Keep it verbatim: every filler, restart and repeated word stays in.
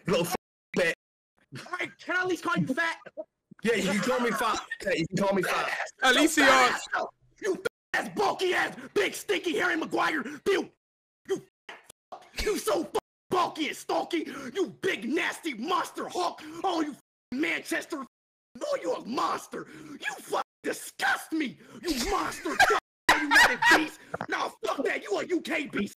Little bit. All right, can I at least call you fat? Yeah, you can call me fat. Yeah, you can call me fat. At least he are. You ass, bulky ass, big stinky Harry Maguire. You, you, you so bulky and stalky. You big nasty monster hawk. Oh, you Manchester. Oh, you a monster. You fucking disgust me. You monster. United beast. Nah, fuck that. You a U K beast.